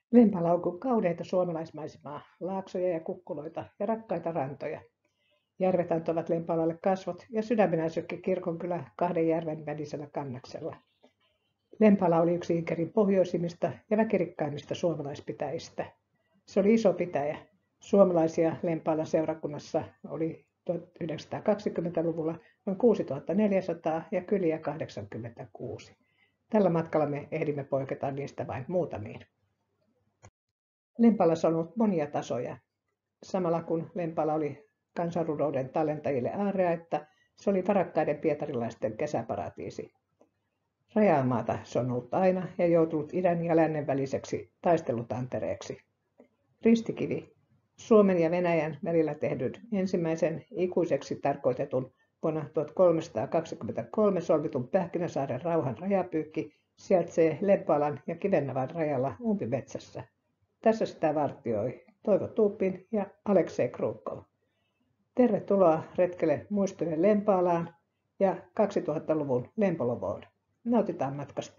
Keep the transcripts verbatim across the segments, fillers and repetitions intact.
Lempala on kuin kauneita suomalaismaisemaa, laaksoja ja kukkuloita ja rakkaita rantoja. Järvet antoivat Lempalalle kasvot ja sydämenä sökki kirkonkylä kahden järven välisellä kannaksella. Lempala oli yksi Inkerin pohjoisimmista ja väkirikkaimmista suomalaispitäjistä. Se oli iso pitäjä. Suomalaisia Lempalan seurakunnassa oli tuhatyhdeksänsataakaksikymmentäluvulla noin kuusituhattaneljäsataa ja kyliä kahdeksankymmentäkuusi. Tällä matkalla me ehdimme poiketa niistä vain muutamiin. Lempalassa on ollut monia tasoja. Samalla kun Lempala oli kansanrunouden tallentajille aarea, että se oli varakkaiden pietarilaisten kesäparatiisi. Rajamaata se on ollut aina ja joutunut idän ja lännen väliseksi taistelutantereeksi. Ristikivi, Suomen ja Venäjän välillä tehdyn ensimmäisen ikuiseksi tarkoitetun vuonna tuhatkolmesataakaksikymmentäkolme solmitun Pähkinäsaaren rauhan rajapyykki, sijaitsee Lempalan ja Kivennavan rajalla umpimetsässä. Tässä sitä vartioi Toivo Tuupin ja Aleksei Krukov. Tervetuloa retkelle muistojen Lempalaan ja kaksituhattaluvun Lempolovoon. Nautitaan matkasta.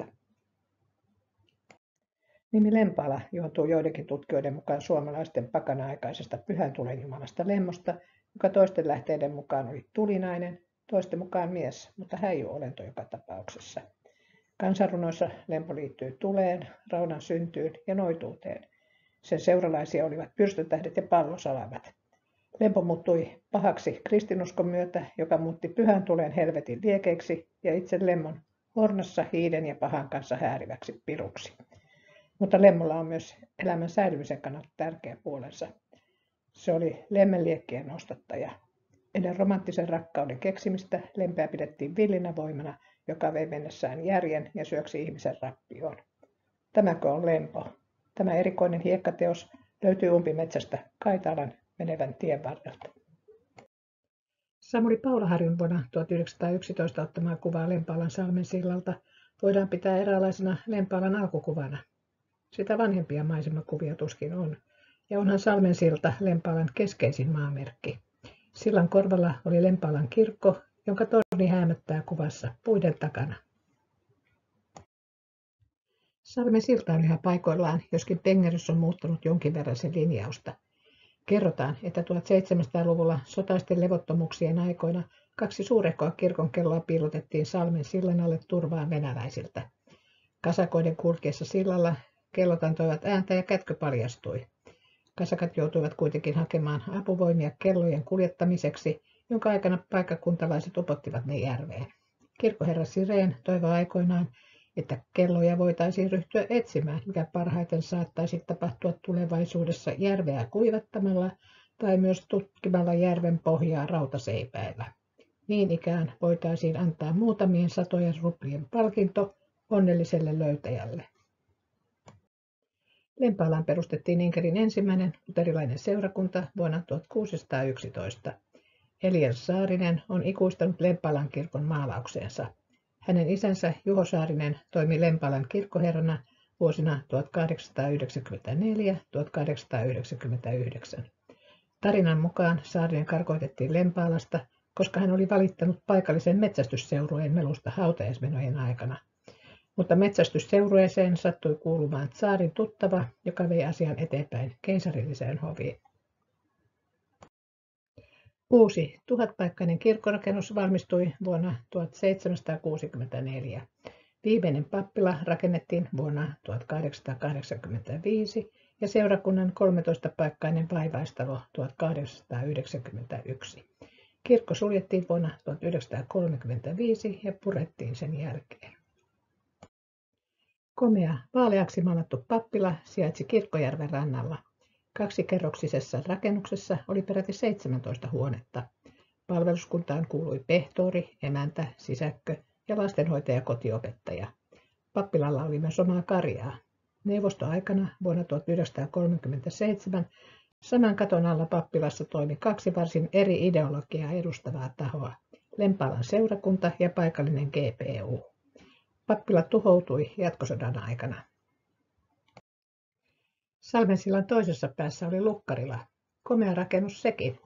Nimi Lempala juontuu joidenkin tutkijoiden mukaan suomalaisten pakana-aikaisesta pyhän tulen jumalasta Lemmosta, joka toisten lähteiden mukaan oli tulinainen, toisten mukaan mies, mutta häijy-olento joka tapauksessa. Kansanrunoissa Lempo liittyy tuleen, raudan syntyyn ja noituuteen. Sen seuralaisia olivat pyrstötähdet ja pallosalamat. Lempo muuttui pahaksi kristinuskon myötä, joka muutti pyhän tulen helvetin liekeiksi ja itse Lemmon hornassa hiiden ja pahan kanssa hääriväksi piruksi. Mutta Lemmolla on myös elämän säilymisen kannalta tärkeä puolensa. Se oli lemmenliekkien nostattaja. Ennen romanttisen rakkauden keksimistä lempeä pidettiin villinä voimana, joka vei mennessään järjen ja syöksi ihmisen rappioon. Tämäkö on Lempo? Tämä erikoinen hiekkateos löytyy umpimetsästä Kaitaalan menevän tien varrelta. Samuli Paulaharjun vuonna tuhatyhdeksänsataayksitoista ottamaa kuvaa Lempalan salmen sillalta voidaan pitää eräänlaisena Lempalan alkukuvana. Sitä vanhempia maisemakuvia tuskin on, ja onhan salmen silta Lempalan keskeisin maamerkki. Sillan korvalla oli Lempalan kirkko, jonka torni häämöttää kuvassa puiden takana. Salmen silta on yhä paikoillaan, joskin Pengerys on muuttanut jonkin verran sen linjausta. Kerrotaan, että tuhatseitsemänsataaluvulla sotaisten levottomuuksien aikoina kaksi suurehkoa kirkonkelloa piilotettiin salmen sillan alle turvaan venäläisiltä. Kasakoiden kulkiessa sillalla kellot antoivat ääntä ja kätkö paljastui. Kasakat joutuivat kuitenkin hakemaan apuvoimia kellojen kuljettamiseksi, jonka aikana paikkakuntalaiset upottivat ne järveen. Kirkkoherra Sireen toivoi aikoinaan, että kelloja voitaisiin ryhtyä etsimään, mikä parhaiten saattaisi tapahtua tulevaisuudessa järveä kuivattamalla tai myös tutkimalla järven pohjaa rautaseipäillä. Niin ikään voitaisiin antaa muutamien satojen ruplien palkinto onnelliselle löytäjälle. Lempalaan perustettiin Inkerin ensimmäinen luterilainen seurakunta vuonna tuhatkuusisataayksitoista. Elias Saarinen on ikuistanut Lempalan kirkon maalaukseensa. Hänen isänsä Juho Saarinen toimi Lempalan kirkkoherrana vuosina tuhatkahdeksansataayhdeksänkymmentäneljä - tuhatkahdeksansataayhdeksänkymmentäyhdeksän. Tarinan mukaan Saarinen karkoitettiin Lempalasta, koska hän oli valittanut paikallisen metsästysseurueen melusta hautajaismenojen aikana. Mutta metsästysseurueeseen sattui kuulumaan tsaarin tuttava, joka vei asian eteenpäin keisarilliseen hoviin. Uusi tuhatpaikkainen kirkkorakennus valmistui vuonna tuhatseitsemänsataakuusikymmentäneljä. Viimeinen pappila rakennettiin vuonna tuhatkahdeksansataakahdeksankymmentäviisi ja seurakunnan kolmetoistapaikkainen vaivaistalo tuhatkahdeksansataayhdeksänkymmentäyksi. Kirkko suljettiin vuonna tuhatyhdeksänsataakolmekymmentäviisi ja purettiin sen jälkeen. Komea, vaaleaksi maalattu pappila sijaitsi Kirkkojärven rannalla. Kaksikerroksisessa rakennuksessa oli peräti seitsemäntoista huonetta. Palveluskuntaan kuului pehtori, emäntä, sisäkkö ja lastenhoitaja kotiopettaja. Pappilalla oli myös omaa karjaa. Neuvostoaikana vuonna tuhatyhdeksänsataakolmekymmentäseitsemän saman katon alla pappilassa toimi kaksi varsin eri ideologiaa edustavaa tahoa, Lempalan seurakunta ja paikallinen G P U. Pappila tuhoutui jatkosodan aikana. Salmensillan toisessa päässä oli lukkarila. Komea rakennus sekin.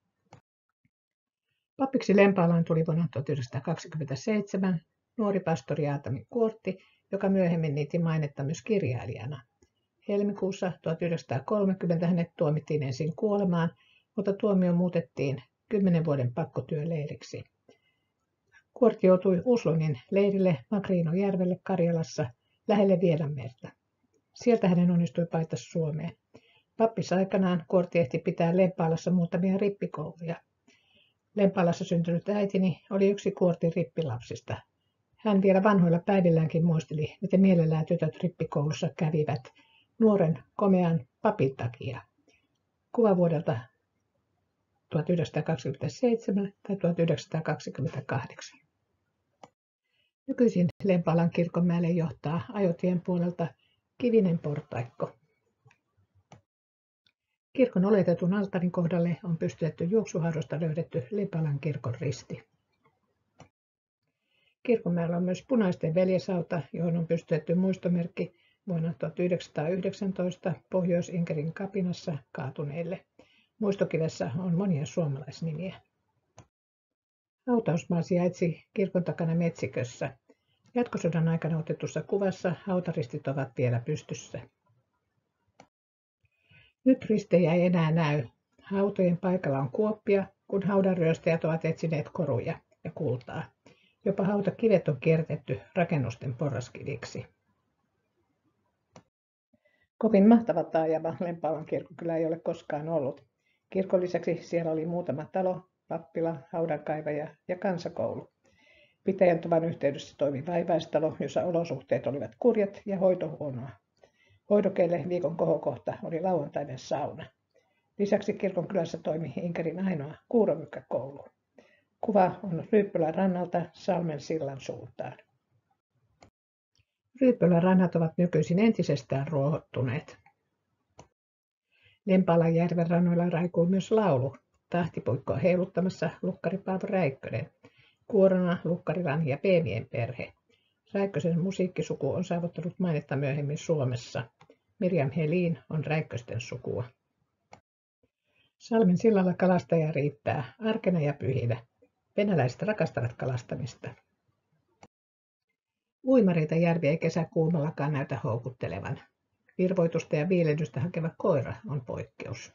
Papiksi Lempalaan tuli vuonna tuhatyhdeksänsataakaksikymmentäseitsemän nuori pastori Aatami Kuortti, joka myöhemmin niitti mainetta myös kirjailijana. Helmikuussa tuhatyhdeksänsataakolmekymmentä hänet tuomittiin ensin kuolemaan, mutta tuomio muutettiin kymmenen vuoden pakkotyöleiriksi. Kuorti joutui Uslonin leirille Magriinojärvelle Karjalassa lähelle Vienanmerta. Sieltä hänen onnistui paeta Suomeen. Pappisaikanaan Kuorti ehti pitää Lempaalassa muutamia rippikouluja. Lempaalassa syntynyt äitini oli yksi Kuortin rippilapsista. Hän vielä vanhoilla päivilläänkin muisteli, miten mielellään tytöt rippikoulussa kävivät nuoren komean papin takia. Kuva vuodelta tuhatyhdeksänsataakaksikymmentäseitsemän tai tuhatyhdeksänsataakaksikymmentäkahdeksan. Nykyisin Lempaalan kirkonmäelle johtaa ajotien puolelta kivinen portaikko. Kirkon oletetun alttarin kohdalle on pystytetty juoksuhaudosta löydetty Lempaalan kirkon risti. Kirkonmäellä on myös punaisten veljeshauta, johon on pystytetty muistomerkki vuonna tuhatyhdeksänsataayhdeksäntoista Pohjois-Inkerin kapinassa kaatuneille. Muistokivessä on monia suomalaisnimiä. Hautausmaa sijaitsi kirkon takana metsikössä. Jatkosodan aikana otetussa kuvassa hautaristit ovat vielä pystyssä. Nyt ristejä ei enää näy. Hautojen paikalla on kuoppia, kun haudanryöstäjät ovat etsineet koruja ja kultaa. Jopa hautakivet on kiertetty rakennusten porraskiviksi. Kovin mahtava taajama Lempaalan kirkonkylä ei ole koskaan ollut. Kirkon lisäksi siellä oli muutama talo, pappila, haudankaivaja ja kansakoulu. Pitäjän tuvan yhteydessä toimi vaivaistalo, jossa olosuhteet olivat kurjat ja hoito huonoa. Hoidokeille viikon kohokohta oli lauantainen sauna. Lisäksi kirkonkylässä toimi Inkerin ainoa kuuromykkäkoulu. Kuva on Ryyppölän rannalta Salmen sillan suuntaan. Ryyppölän rannat ovat nykyisin entisestään ruohottuneet. Lempaalan järven rannoilla raikuu myös laulu. Tahtipuikkoa heiluttamassa lukkari Paavo Räikkönen. Kuorona Lukkarilan ja Peemien perhe. Räikkösen musiikkisuku on saavuttanut mainetta myöhemmin Suomessa. Miriam Helin on Räikkösten sukua. Salmen sillalla kalastaja riittää arkena ja pyhinä. Venäläiset rakastavat kalastamista. Uimareita järvi ei kesäkuumallakaan näytä houkuttelevan. Virvoitusta ja viilennystä hakeva koira on poikkeus.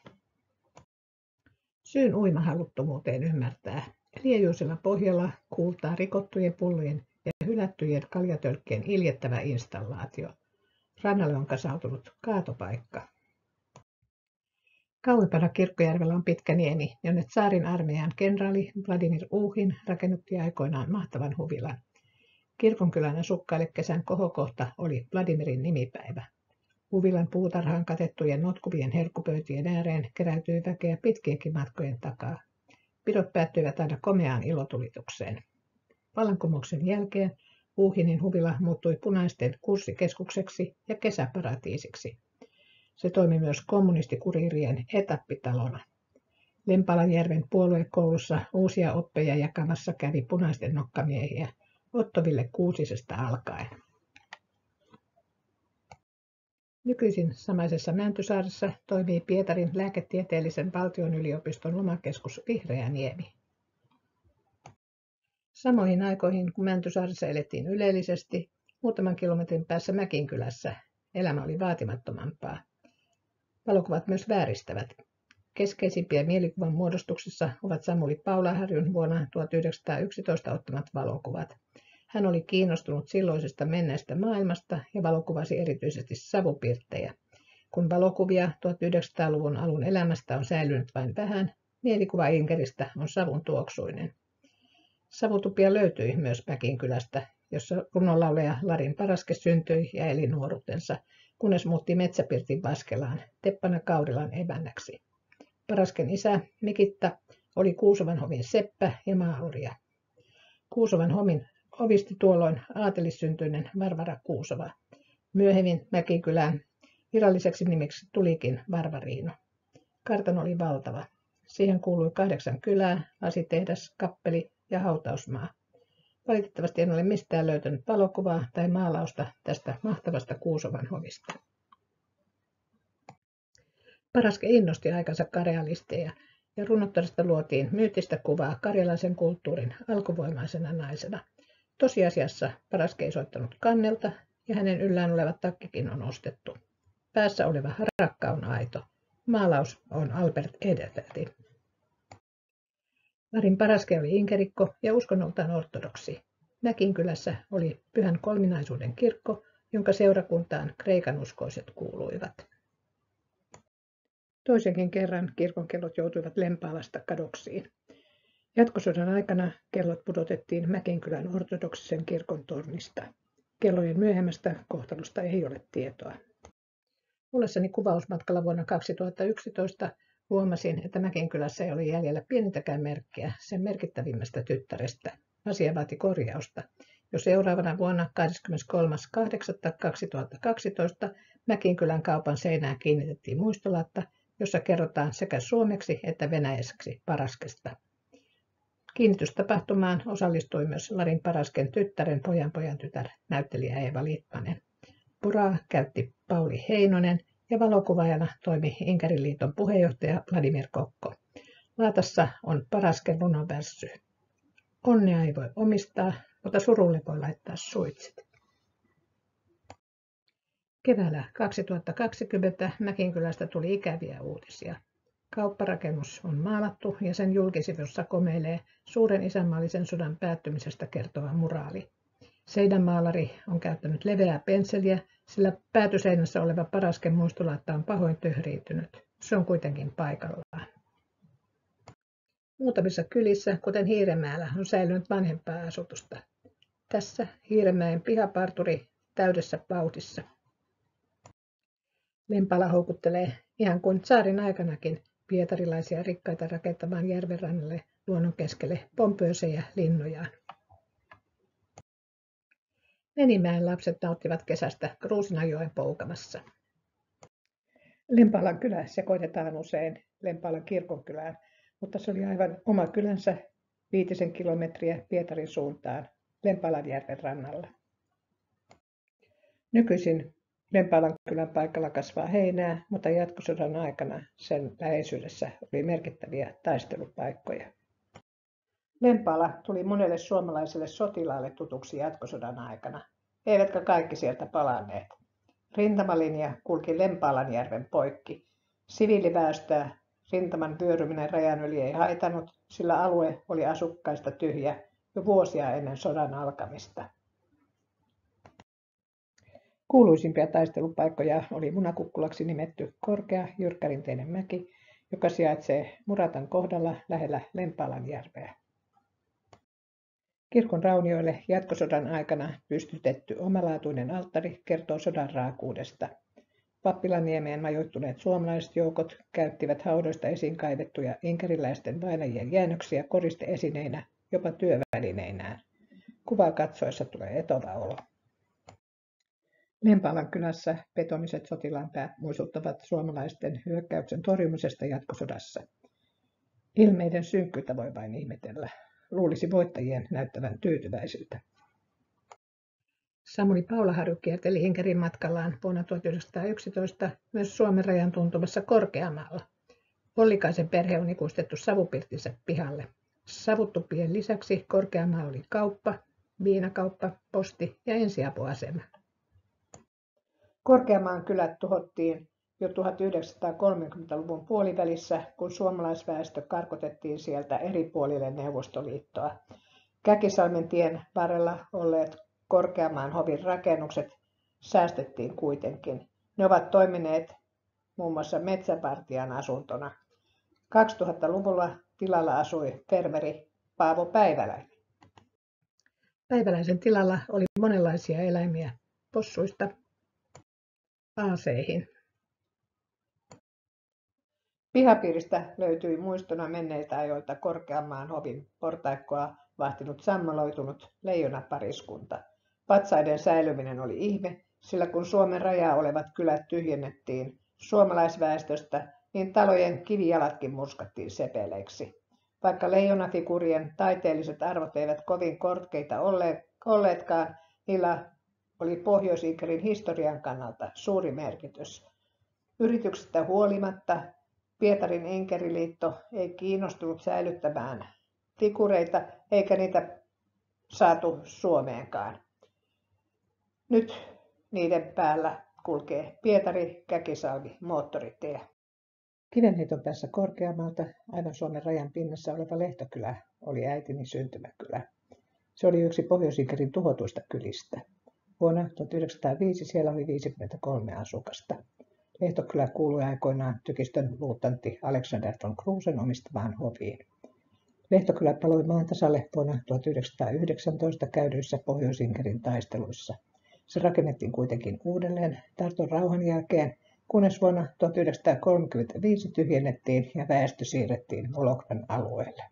Syyn uimahaluttomuuteen ymmärtää. Liejuisella pohjalla kuultaa rikottujen pullojen ja hylättyjen kaljatölkkien iljettävä installaatio. Rannalle on kasautunut kaatopaikka. Kauempana Kirkkojärvellä on pitkä niemi, jonne tsaarin armeijan kenraali Vladimir Uhin rakennutti aikoinaan mahtavan huvilan. Kirkonkylän asukkaille kesän kohokohta oli Vladimirin nimipäivä. Huvilan puutarhaan katettujen notkuvien herkkupöytien ääreen keräytyi väkeä pitkienkin matkojen takaa. Pidot päättyivät aina komeaan ilotulitukseen. Vallankumouksen jälkeen Uhinin huvila muuttui punaisten kurssikeskukseksi ja kesäparatiisiksi. Se toimi myös kommunistikuriirien etappitalona. Lempaalanjärven puoluekoulussa uusia oppeja jakamassa kävi punaisten nokkamiehiä Ottoville Kuusisesta alkaen. Nykyisin samaisessa Mäntysaaressa toimii Pietarin lääketieteellisen valtionyliopiston lomakeskus Vihreäniemi. Samoihin aikoihin, kun Mäntysaaressa elettiin ylellisesti, muutaman kilometrin päässä Mäkinkylässä elämä oli vaatimattomampaa. Valokuvat myös vääristävät. Keskeisimpiä mielikuvan muodostuksissa ovat Samuli Paulaharjun vuonna tuhatyhdeksänsataayksitoista ottamat valokuvat. Hän oli kiinnostunut silloisesta menneestä maailmasta ja valokuvasi erityisesti savupirttejä. Kun valokuvia tuhatyhdeksänsataaluvun alun elämästä on säilynyt vain vähän, mielikuva Inkeristä on savun tuoksuinen. Savutupia löytyi myös Mäkinkylästä, jossa runonlaulaja Larin Paraske syntyi ja eli nuoruutensa, kunnes muutti Metsäpirtin Vaskelaan Teppana Kaurilan emännäksi. Parasken isä Mikitta oli Kuusovan hovin seppä ja maaorja. Kuusovan hovin ovisti tuolloin aatelissyntyinen Varvara Kuusova. Myöhemmin Mäkikylään viralliseksi nimeksi tulikin Varvariino. Kartano oli valtava. Siihen kuului kahdeksan kylää, lasitehdas, kappeli ja hautausmaa. Valitettavasti en ole mistään löytänyt valokuvaa tai maalausta tästä mahtavasta Kuusovan hovista. Paraske innosti aikansa karealisteja ja runottarista luotiin myyttistä kuvaa karjalaisen kulttuurin alkuvoimaisena naisena. Tosiasiassa Paraske ei soittanut kannelta ja hänen yllään oleva takkikin on ostettu. Päässä oleva harakka on aito. Maalaus on Albert Edelfeltin. Larin Paraske oli inkerikko ja uskonnoltaan ortodoksi. Mäkinkylässä oli Pyhän Kolminaisuuden kirkko, jonka seurakuntaan kreikan uskoiset kuuluivat. Toisenkin kerran kirkon kellot joutuivat Lempaalasta kadoksiin. Jatkosodan aikana kellot pudotettiin Mäkinkylän ortodoksisen kirkon tornista. Kellojen myöhemmästä kohtalosta ei ole tietoa. Ollessani kuvausmatkalla vuonna kaksituhattayksitoista huomasin, että Mäkinkylässä ei ole jäljellä pienintäkään merkkiä sen merkittävimmästä tyttärestä. Asia vaati korjausta. Jo seuraavana vuonna kahdeskymmeneskolmas kahdeksatta kaksituhattakaksitoista Mäkinkylän kaupan seinään kiinnitettiin muistolatta, jossa kerrotaan sekä suomeksi että venäjäksi Paraskesta. Kiinnitystapahtumaan osallistui myös Larin Parasken tyttären pojanpojan tytär näyttelijä Eeva Litmanen. Puraa käytti Pauli Heinonen ja valokuvaajana toimi Inkeriliiton puheenjohtaja Vladimir Kokko. Laatassa on Parasken runonvärssy. Onnea ei voi omistaa, mutta surulle voi laittaa suitset. Keväällä kaksituhattakaksikymmentä Mäkinkylästä tuli ikäviä uutisia. Kaupparakennus on maalattu ja sen julkisivussa komeilee suuren isänmaallisen sodan päättymisestä kertova muraali. Seinämaalari on käyttänyt leveää pensseliä, sillä päätyseinässä oleva Parasken muistolaatta on pahoin töhriytynyt. Se on kuitenkin paikallaan. Muutamissa kylissä, kuten Hiirenmäellä, on säilynyt vanhempaa asutusta. Tässä Hiirenmäen pihaparturi täydessä vauhdissa. Lempala houkuttelee ihan kuin tsaarin aikanakin pietarilaisia rikkaita rakentamaan järvenrannalle luonnon keskelle pompöösejä linnujaan. Menimäen lapset nauttivat kesästä Kruusinajoen poukamassa. Lempalan kylä sekoitetaan usein Lempalan kirkonkylään, mutta se oli aivan oma kylänsä viitisen kilometriä Pietarin suuntaan Lempalanjärven rannalla. Nykyisin Lempalan kylän paikalla kasvaa heinää, mutta jatkosodan aikana sen läheisyydessä oli merkittäviä taistelupaikkoja. Lempala tuli monelle suomalaiselle sotilaalle tutuksi jatkosodan aikana, eivätkä kaikki sieltä palanneet. Rintamalinja kulki Lempalanjärven poikki. Siviiliväestöä rintaman vyöryminen rajan yli ei haitannut, sillä alue oli asukkaista tyhjä jo vuosia ennen sodan alkamista. Kuuluisimpia taistelupaikkoja oli Munakukkulaksi nimetty korkea jyrkkärinteinen mäki, joka sijaitsee Muratan kohdalla lähellä Lempalanjärveä. Kirkon raunioille jatkosodan aikana pystytetty omalaatuinen alttari kertoo sodan raakuudesta. Pappilaniemeen majoittuneet suomalaiset joukot käyttivät haudoista esiin kaivettuja inkeriläisten vainajien jäännöksiä koristeesineinä, jopa työvälineinään. Kuvaa katsoessa tulee etova olo. Lempalan kylässä betoniset sotilaanpäät muistuttavat suomalaisten hyökkäyksen torjumisesta jatkosodassa. Ilmeiden synkkyyttä voi vain ihmetellä. Luulisi voittajien näyttävän tyytyväisiltä. Samuli Paulaharju kierteli Inkerin matkallaan vuonna tuhatyhdeksänsataayksitoista myös Suomen rajan tuntumassa Korkeamaalla. Ollikaisen perhe on ikuistettu savupirtinsä pihalle. Savutupien lisäksi Korkeamaalla oli kauppa, viinakauppa, posti ja ensiapuasema. Korkeamaan kylät tuhottiin jo tuhatyhdeksänsataakolmekymmentäluvun puolivälissä, kun suomalaisväestö karkotettiin sieltä eri puolille Neuvostoliittoa. Käkisalmen tien varrella olleet Korkeamaan hovin rakennukset säästettiin kuitenkin. Ne ovat toimineet muun muassa metsäpartian asuntona. kaksituhattaluvulla tilalla asui fermeri Paavo Päiväläinen. Päiväläisen tilalla oli monenlaisia eläimiä, possuista aaseihin. Pihapiiristä löytyi muistona menneiltä ajoilta Korkeamaan hovin portaikkoa vahtinut sammaloitunut leijonapariskunta. Patsaiden säilyminen oli ihme, sillä kun Suomen rajaa olevat kylät tyhjennettiin suomalaisväestöstä, niin talojen kivijalatkin murskattiin sepeleiksi. Vaikka leijonafigurien taiteelliset arvot eivät kovin korkeita olleetkaan, niillä oli Pohjois-Inkerin historian kannalta suuri merkitys. Yrityksestä huolimatta Pietarin Inkeriliitto ei kiinnostunut säilyttämään figureita eikä niitä saatu Suomeenkaan. Nyt niiden päällä kulkee Pietari-Käkisalmi moottoritie. Kivenheiton päässä korkeammalta, aivan Suomen rajan pinnassa oleva Lehtokylä oli äitini syntymäkylä. Se oli yksi Pohjois-Inkerin tuhotuista kylistä. Vuonna tuhatyhdeksänsataaviisi siellä oli viisikymmentäkolme asukasta. Lehtokylä kuului aikoinaan tykistön luutnantti Alexander von Kruusen omistamaan hoviin. Lehtokylä paloi maan tasalle vuonna tuhatyhdeksänsataayhdeksäntoista käydyissä Pohjois-Inkerin taisteluissa. Se rakennettiin kuitenkin uudelleen Tarton rauhan jälkeen, kunnes vuonna tuhatyhdeksänsataakolmekymmentäviisi tyhjennettiin ja väestö siirrettiin Molokran alueelle.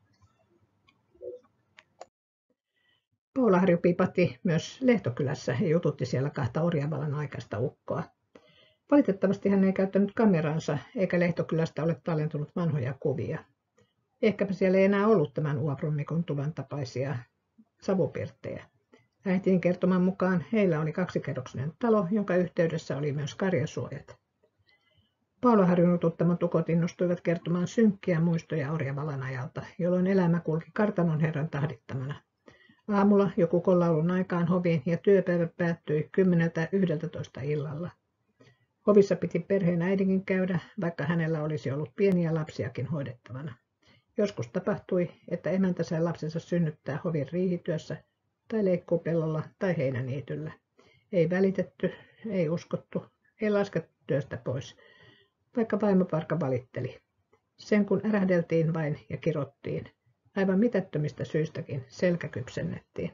Paula-Harju piipahti myös Lehtokylässä ja jututti siellä kahta orjavallan aikaista ukkoa. Valitettavasti hän ei käyttänyt kameransa, eikä Lehtokylästä ole tallentunut vanhoja kuvia. Ehkäpä siellä ei enää ollut tämän Uabrunnikon tuvan tapaisia savupirttejä. Äitin kertoman mukaan heillä oli kaksikerroksinen talo, jonka yhteydessä oli myös karjasuojat. Paula-Harjun jututtamat ukot innostuivat kertomaan synkkiä muistoja orjavallan ajalta, jolloin elämä kulki kartanon herran tahdittamana. Aamulla joku kollaulun aikaan hoviin ja työpäivä päättyi kymmeneltä yhdeltätoista illalla. Hovissa piti perheen äidinkin käydä, vaikka hänellä olisi ollut pieniä lapsiakin hoidettavana. Joskus tapahtui, että emäntä sai lapsensa synnyttää hovin riihityössä tai leikkuupellolla tai heinäniityllä. Ei välitetty, ei uskottu, ei laskettu työstä pois, vaikka vaimoparka valitteli. Sen kun ärähdeltiin vain ja kirottiin. Aivan mitättömistä syistäkin selkä kypsennettiin.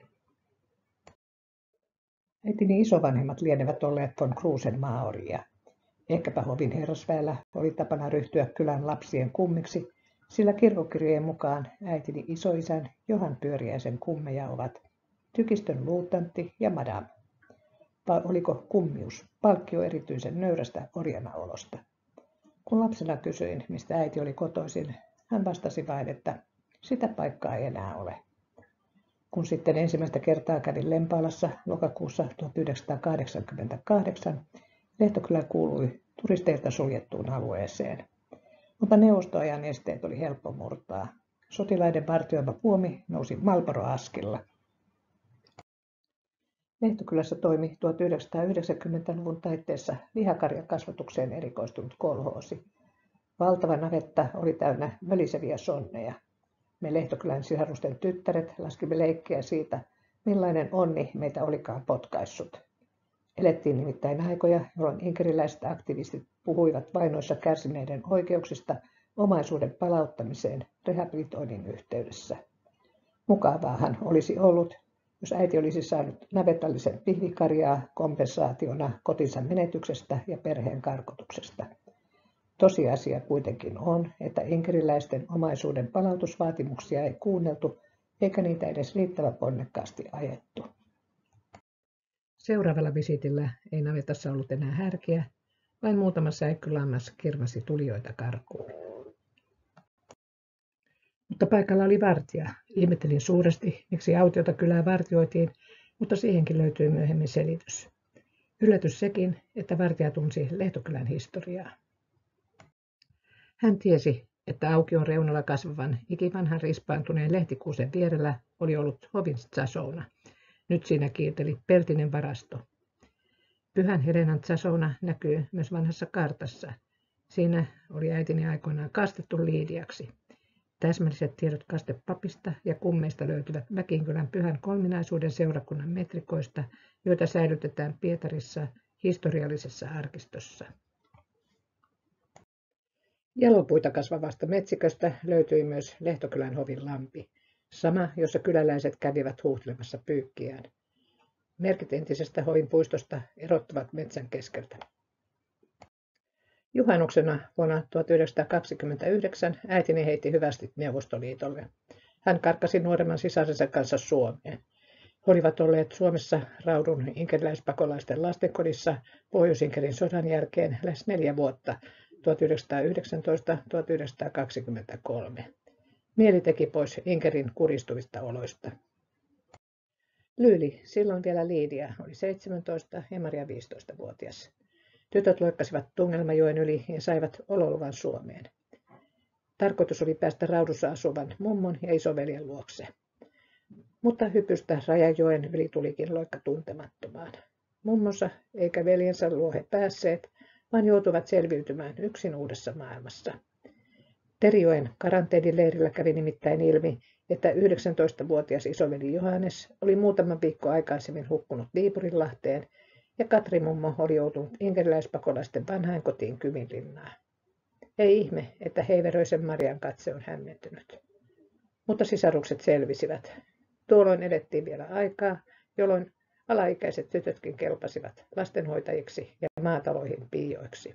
Äitini isovanhemmat lienevät olleet von Kruusen maaorjia. Ehkäpä hovin herrasväellä oli tapana ryhtyä kylän lapsien kummiksi, sillä kirkkokirjojen mukaan äitini isoisän Johan Pyöriäisen kummeja ovat tykistön luutnantti ja madam. Vai oliko kummius palkkio erityisen nöyrästä orjanaolosta? Kun lapsena kysyin, mistä äiti oli kotoisin, hän vastasi vain, että sitä paikkaa ei enää ole. Kun sitten ensimmäistä kertaa kävin Lempaalassa lokakuussa tuhatyhdeksänsataakahdeksankymmentäkahdeksan, Lehtokylä kuului turisteilta suljettuun alueeseen. Mutta neuvostoajan esteet oli helppo murtaa. Sotilaiden vartioima puomi nousi Marlboro-askilla. Lehtokylässä toimi tuhatyhdeksänsataayhdeksänkymmentäluvun taitteessa lihakarjakasvatukseen erikoistunut kolhoosi. Valtava navetta oli täynnä möliseviä sonneja. Me Lehtokylän sisarusten tyttäret laskimme leikkiä siitä, millainen onni meitä olikaan potkaissut. Elettiin nimittäin aikoja, jolloin inkeriläiset aktivistit puhuivat vainoissa kärsineiden oikeuksista omaisuuden palauttamiseen rehabilitoinnin yhteydessä. Mukavaahan olisi ollut, jos äiti olisi saanut navetallisen pihvikarjaa kompensaationa kotinsa menetyksestä ja perheen karkotuksesta. Tosiasia kuitenkin on, että inkeriläisten omaisuuden palautusvaatimuksia ei kuunneltu eikä niitä edes riittävän ponnekkaasti ajettu. Seuraavalla visitillä ei navetassa ollut enää härkiä, vain muutama säikkylammas kirmasi tulijoita karkuun. Mutta paikalla oli vartija. Ihmettelin suuresti, miksi autiota kylää vartioitiin, mutta siihenkin löytyi myöhemmin selitys. Yllätys sekin, että vartija tunsi Lehtokylän historiaa. Hän tiesi, että aukion reunalla kasvavan ikivanhan rispaantuneen lehtikuusen vierellä oli ollut hovin tsasouna. Nyt siinä kiirteli peltinen varasto. Pyhän Helenan tsasouna näkyy myös vanhassa kartassa. Siinä oli äitini aikoinaan kastettu liidiaksi. Täsmälliset tiedot kastepapista ja kummeista löytyvät Mäkinkylän Pyhän Kolminaisuuden seurakunnan metrikoista, joita säilytetään Pietarissa historiallisessa arkistossa. Jalopuita kasvavasta metsiköstä löytyi myös Lehtokylän hovin lampi, sama, jossa kyläläiset kävivät huuhtelemassa pyykkiään. Merkit entisestä hovin puistosta erottavat metsän keskeltä. Juhannuksena vuonna tuhatyhdeksänsataakaksikymmentäyhdeksän äitini heitti hyvästi Neuvostoliitolle. Hän karkasi nuoremman sisarensa kanssa Suomeen. He olivat olleet Suomessa Raudun inkeriläispakolaisten lastenkodissa Pohjois-Inkerin sodan jälkeen lähes neljä vuotta tuhatyhdeksänsataayhdeksäntoista tuhatyhdeksänsataakaksikymmentäkolme. Mieli teki pois Inkerin kuristuvista oloista. Lyyli, silloin vielä Liidia, oli seitsemäntoista ja Maria viisitoistavuotias. Tytöt loikkasivat Tungelmajoen yli ja saivat ololuvan Suomeen. Tarkoitus oli päästä Raudussa asuvan mummon ja isoveljen luokse. Mutta hypystä Rajajoen yli tulikin loikka tuntemattomaan. mummonsa eikä veljensä luo he päässeet, vaan joutuvat selviytymään yksin uudessa maailmassa. Terijoen karanteenileirillä kävi nimittäin ilmi, että yhdeksäntoistavuotias isoveli Johannes oli muutaman viikko aikaisemmin hukkunut Viipurinlahteen ja Katri mummo oli joutunut inkeriläispakolaisten vanhainkotiin Kyminlinnaan. Ei ihme, että heiveröisen Marian katse on hämmentynyt. Mutta sisarukset selvisivät. Tuolloin elettiin vielä aikaa, jolloin alaikäiset tytötkin kelpasivat lastenhoitajiksi ja maataloihin piioiksi.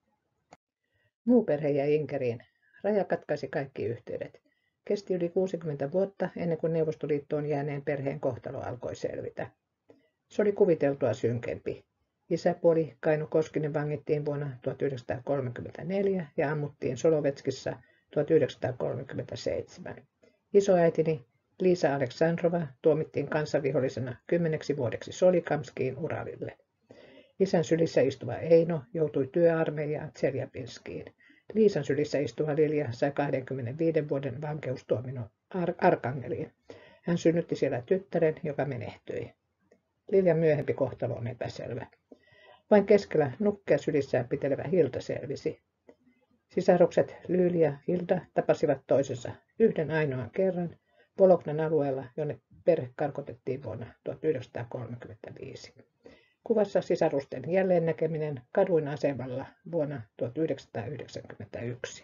Muu perhe jäi Inkeriin. Raja katkaisi kaikki yhteydet. Kesti yli kuusikymmentä vuotta ennen kuin Neuvostoliittoon jääneen perheen kohtalo alkoi selvitä. Se oli kuviteltua synkempi. Isäpuoli Kainu Koskinen vangittiin vuonna tuhatyhdeksänsataakolmekymmentäneljä ja ammuttiin Solovetskissa tuhatyhdeksänsataakolmekymmentäseitsemän. Isoäitini Liisa Aleksandrova tuomittiin kansanvihollisena kymmeneksi vuodeksi Solikamskiin Uralille. Isän sylissä istuva Eino joutui työarmeijaan Tseljapinskiin. Liisan sylissä istuva Lilja sai kaksikymmentäviisi vuoden vankeustuomion Ar- Arkangeliin. Hän synnytti siellä tyttären, joka menehtyi. Liljan myöhempi kohtalo on epäselvä. Vain keskellä nukkea sylissään pitelevä Hilda selvisi. Sisarukset Lyyli ja Hilda tapasivat toisensa yhden ainoan kerran Volognan alueella, jonne perhe karkotettiin vuonna tuhatyhdeksänsataakolmekymmentäviisi. Kuvassa sisarusten jälleen näkeminen kaduin asemalla vuonna tuhatyhdeksänsataayhdeksänkymmentäyksi.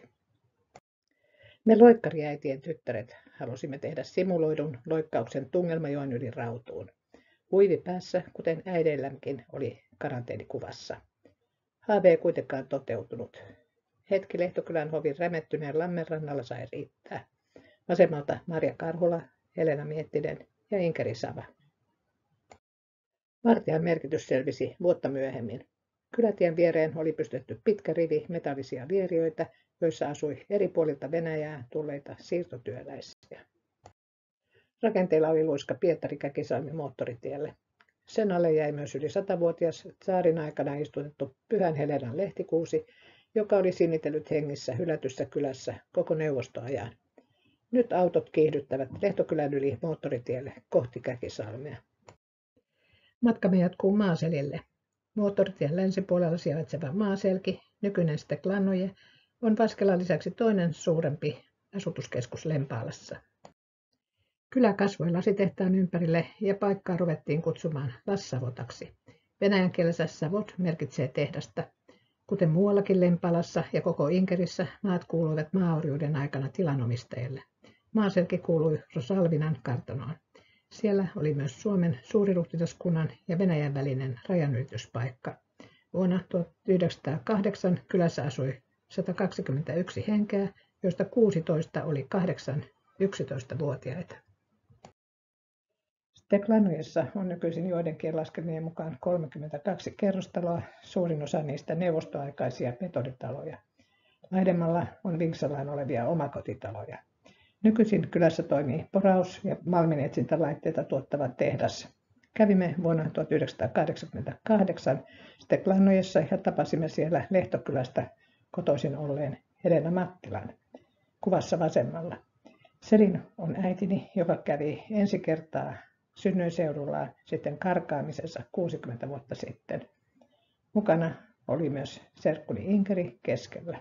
Me loikkariäitien tyttäret halusimme tehdä simuloidun loikkauksen Tungelmajoen yli Rautuun. Huivi päässä, kuten äideillämmekin oli karanteenikuvassa. Haave ei kuitenkaan toteutunut. Hetki Lehtokylän hovin rämettyneen lammenrannalla sai riittää. Vasemmalta Marja Karhula, Helena Miettinen ja Inkeri Sava. Vartijan merkitys selvisi vuotta myöhemmin. Kylätien viereen oli pystytetty pitkä rivi metallisia vieriöitä, joissa asui eri puolilta Venäjää tulleita siirtotyöläisiä. Rakenteilla oli luiska Pietari-Käkisalmi moottoritielle. Sen alle jäi myös yli satavuotias tsaarin aikana istutettu Pyhän Helenan lehtikuusi, joka oli sinnitellyt hengissä hylätyssä kylässä koko neuvostoajan. Nyt autot kiihdyttävät Lehtokylän yli moottoritielle kohti Käkisalmea. Matkamme jatkuu Maaselille. Moottoritien länsipuolella sijaitseva Maaselki, nykyinen Steklannoje, on Vaskelan lisäksi toinen suurempi asutuskeskus Lempaalassa. Kylä kasvoi lasitehtaan ympärille ja paikkaa ruvettiin kutsumaan Lassavotaksi. Venäjän kielessä Savot merkitsee tehdasta. Kuten muuallakin Lempalassa ja koko Inkerissä, maat kuuluivat maaorjuuden aikana tilanomistajille. Maaselki kuului Rosalvinan kartanoon. Siellä oli myös Suomen suuriruhtinaskunnan ja Venäjän välinen rajanylityspaikka. Vuonna tuhatyhdeksänsataakahdeksan kylässä asui sata kaksikymmentäyksi henkeä, joista kuusitoista oli kahdeksan-yksitoistavuotiaita. Steklanojessa on nykyisin joidenkin laskelmien mukaan kolmekymmentäkaksi kerrostaloa, suurin osa niistä neuvostoaikaisia betonitaloja. Laidemmalla on vinksallaan olevia omakotitaloja. Nykyisin kylässä toimii poraus- ja malminetsintälaitteita tuottava tehdas. Kävimme vuonna tuhatyhdeksänsataakahdeksankymmentäkahdeksan Steklanojessa ja tapasimme siellä Lehtokylästä kotoisin olleen Helena Mattilan. Kuvassa vasemmalla. Selin on äitini, joka kävi ensi kertaa synnyinseudullaan sitten karkaamisensa kuusikymmentä vuotta sitten. Mukana oli myös serkkuni Inkeri keskellä.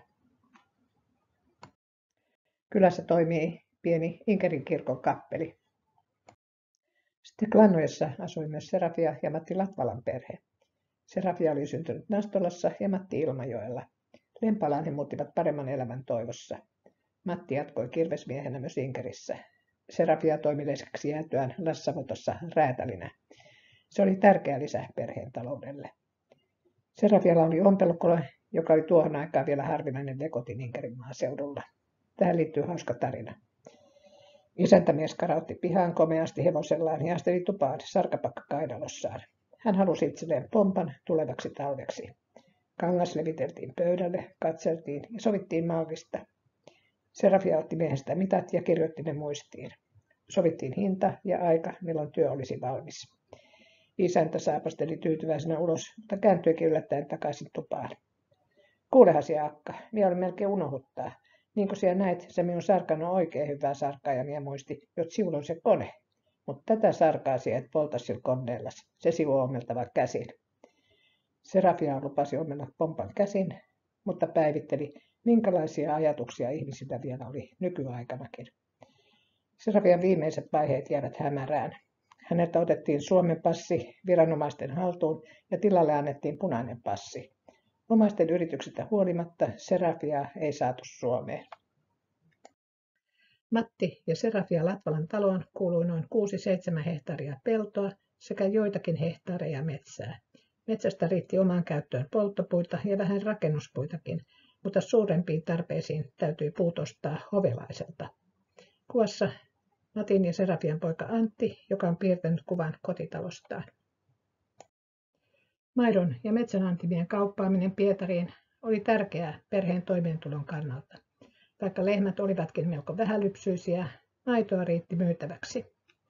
Kylässä toimii pieni Inkerin kirkon kappeli. Steklanojessa asui myös Serafia ja Matti Latvalan perhe. Serafia oli syntynyt Nastolassa ja Matti Ilmajoella. Lempalaan he muuttivat paremman elämän toivossa. Matti jatkoi kirvesmiehenä myös Inkerissä. Serafia toimi lisäksi jäätyään Lassavotossa räätälinä. Se oli tärkeä lisä perheen taloudelle. Serafialla oli ompelukone, joka oli tuohon aikaan vielä harvinainen lekotin Inkerin maaseudulla. Tähän liittyy hauska tarina. Isäntämies karautti pihaan komeasti hevosellaan ja asteli tupaan sarkapakka kainalossaan. Hän halusi itselleen pompan tulevaksi talveksi. Kangas leviteltiin pöydälle, katseltiin ja sovittiin mallista. Serafia otti miehestä mitat ja kirjoitti ne muistiin. Sovittiin hinta ja aika, milloin työ olisi valmis. Isäntä saapasteli tyytyväisenä ulos, mutta kääntyikin yllättäen takaisin tupaan. Kuulehasi Akka, minä olen melkein unohduttaa. Niin kuin sinä näet, se minun sarkani on oikein hyvää sarkaa ja minä muisti, jot sivulla on se kone. Mutta tätä sarkaa sinä et polta sillä koneellas, se sivu on ommeltava käsin. Serafia lupasi omella pompan käsin, mutta päivitteli, minkälaisia ajatuksia ihmisillä vielä oli nykyaikanakin. Serafian viimeiset vaiheet jäävät hämärään. Häneltä otettiin Suomen passi viranomaisten haltuun ja tilalle annettiin punainen passi. Omaisten yrityksistä huolimatta Serafiaa ei saatu Suomeen. Matti ja Serafia Latvalan taloon kuului noin kuusi seitsemän hehtaaria peltoa sekä joitakin hehtaareja metsää. Metsästä riitti omaan käyttöön polttopuita ja vähän rakennuspuitakin, mutta suurempiin tarpeisiin täytyi puut ostaa hovelaiselta. Kuvassa Matin ja Serafian poika Antti, joka on piirtänyt kuvan kotitalostaan. Maidon ja metsänantimien kauppaaminen Pietariin oli tärkeää perheen toimeentulon kannalta. Vaikka lehmät olivatkin melko vähälypsyisiä, maitoa riitti myytäväksi.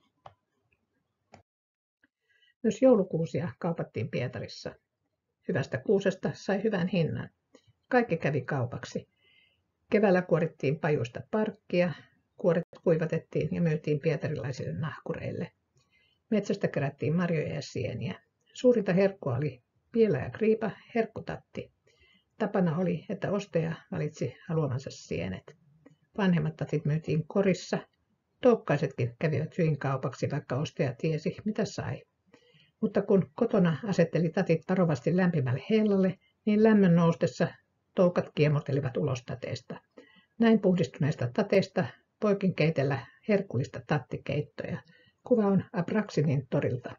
Myös joulukuusia kaupattiin Pietarissa. Hyvästä kuusesta sai hyvän hinnan. Kaikki kävi kaupaksi. Keväällä kuorittiin pajuista parkkia, kuoret kuivatettiin ja myytiin pietarilaisille nahkureille. Metsästä kerättiin marjoja ja sieniä. Suurinta herkkua oli pielä ja kriipa, herkkutatti. Tapana oli, että ostaja valitsi haluamansa sienet. Vanhemmat tatit myytiin korissa. Toukkaisetkin kävivät hyvin kaupaksi, vaikka ostaja tiesi, mitä sai. Mutta kun kotona asetteli tatit varovasti lämpimälle hellalle, niin lämmön noustessa toukat kiemurtelivat ulos tateesta. Näin puhdistuneista tateista poikin keitellä herkullista tattikeittoja. Kuva on Abraxinin torilta.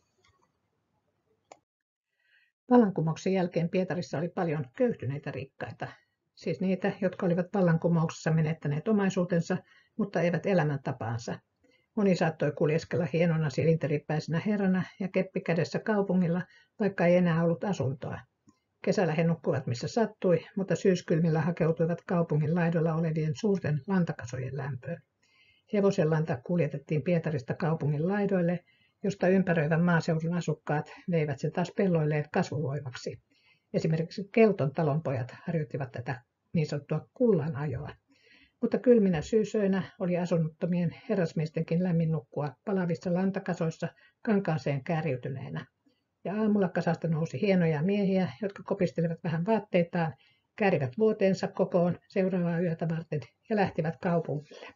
Vallankumouksen jälkeen Pietarissa oli paljon köyhtyneitä rikkaita, siis niitä, jotka olivat vallankumouksessa menettäneet omaisuutensa, mutta eivät elämäntapaansa. Moni saattoi kuljeskella hienona silinteripäisenä herrana ja keppi kädessä kaupungilla, vaikka ei enää ollut asuntoa. Kesällä he nukkuivat missä sattui, mutta syyskylmillä hakeutuivat kaupungin laidoilla olevien suurten lantakasojen lämpöön. Hevosenlanta kuljetettiin Pietarista kaupungin laidoille, josta ympäröivän maaseudun asukkaat veivät sen taas pelloilleen kasvuvoimaksi. Esimerkiksi Kelton talonpojat harjoittivat tätä niin sanottua kullan ajoa. Mutta kylminä syysöinä oli asunnottomien herrasmiestenkin lämmin nukkua palavissa lantakasoissa kankaaseen kääriytyneenä. Ja aamulla kasasta nousi hienoja miehiä, jotka kopistelivat vähän vaatteitaan, käärivät vuoteensa kokoon seuraavaa yötä varten ja lähtivät kaupungille.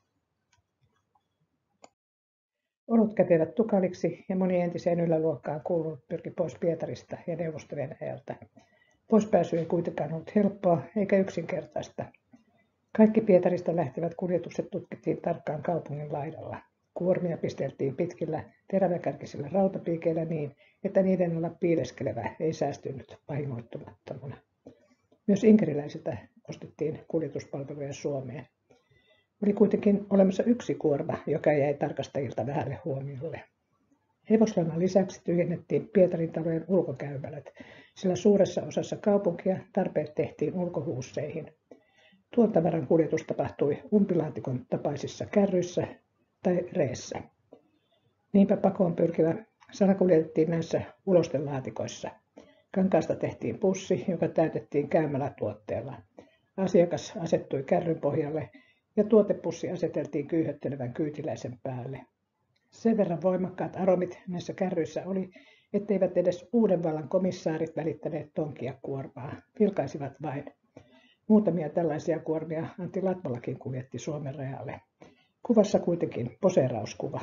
Olut käpivät tukaliksi ja moni entiseen yläluokkaan kuulunut pyrki pois Pietarista ja Neuvosto-Venäjältä. Poispääsy ei kuitenkaan ollut helppoa eikä yksinkertaista. Kaikki Pietarista lähtevät kuljetukset tutkittiin tarkkaan kaupungin laidalla. Kuormia pisteltiin pitkillä teräväkärkisillä rautapiikeillä niin, että niiden alla piileskelevä ei säästynyt vahingoittumattomana. Myös inkeriläisiltä ostettiin kuljetuspalveluja Suomeen. Oli kuitenkin olemassa yksi kuorma, joka jäi tarkastajilta vähälle huomiolle. Hevoslannan lisäksi tyhjennettiin Pietarin talojen ulkokäymälät, sillä suuressa osassa kaupunkia tarpeet tehtiin ulkohuusseihin. Tuon tavaran kuljetus tapahtui umpilaatikon tapaisissa kärryissä tai reessä. Niinpä pakoon pyrkivä salakuljetettiin näissä ulostelaatikoissa. Kankaasta tehtiin pussi, joka täytettiin käymälätuotteella. Asiakas asettui kärryn pohjalle ja tuotepussi aseteltiin kyyhöttelevän kyytiläisen päälle. Sen verran voimakkaat aromit näissä kärryissä oli, etteivät edes uuden vallan komissaarit välittäneet tonkia kuormaa, vilkaisivat vain. Muutamia tällaisia kuormia Antti Latvalakin kuljetti Suomen rajalle. Kuvassa kuitenkin poseerauskuva.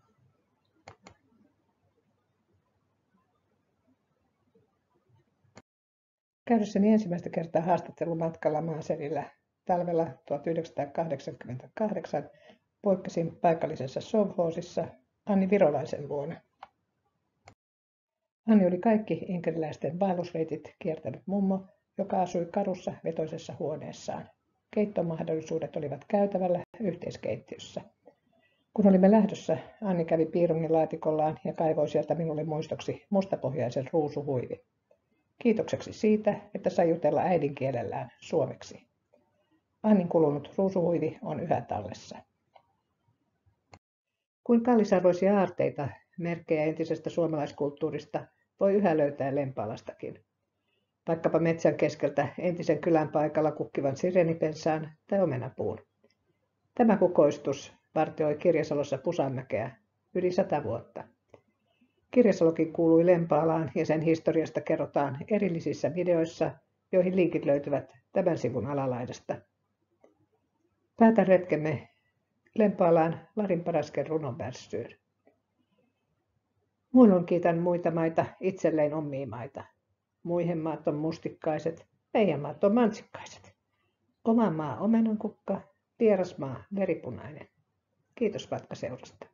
Käydessäni ensimmäistä kertaa haastattelumatkalla Maaselillä talvella tuhatyhdeksänsataakahdeksankymmentäkahdeksan poikkesin paikallisessa sovhoosissa Anni Virolaisen luona. Anni oli kaikki inkeriläisten vaellusreitit kiertänyt mummo, joka asui karussa vetoisessa huoneessaan. Keittomahdollisuudet olivat käytävällä yhteiskeittiössä. Kun olimme lähdössä, Anni kävi piirungin laatikollaan ja kaivoi sieltä minulle muistoksi mustapohjaisen ruusuhuivi. Kiitokseksi siitä, että sai jutella äidinkielellään suomeksi. Annin kulunut ruusuhuivi on yhä tallessa. Kuin kallisarvoisia aarteita, merkkejä entisestä suomalaiskulttuurista voi yhä löytää Lempalastakin. Vaikkapa metsän keskeltä entisen kylän paikalla kukkivan sirenipensaan tai omenapuun. Tämä kukoistus vartioi Kirjasalossa Pusanmäkeä yli sata vuotta. Kirjasalokin kuului Lempaalaan ja sen historiasta kerrotaan erillisissä videoissa, joihin linkit löytyvät tämän sivun alalaidasta. Päätän retkemme Lempaalaan Larin Parasken runonvärssyyn. Muulloin kiitän muita maita itselleen omia maita. Muihin maat on mustikkaiset, meidän maat on mansikkaiset. Oma maa omenankukka, vieras maa veripunainen. Kiitos matkaseurasta.